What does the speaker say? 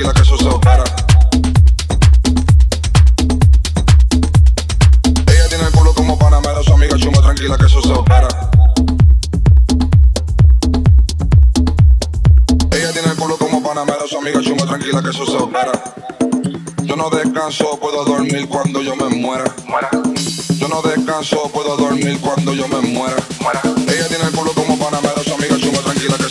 tranquila que eso se opera. Ella tiene el culo como Panamera, su amiga chuma, tranquila que eso se opera. Ella tiene el culo como Panamera, su amiga chuma, tranquila que eso se opera. Yo no descanso, puedo dormir cuando yo me muera. Yo no descanso, puedo dormir cuando yo me muera. Ella tiene el culo como Panamera, su amiga chuma, tranquila que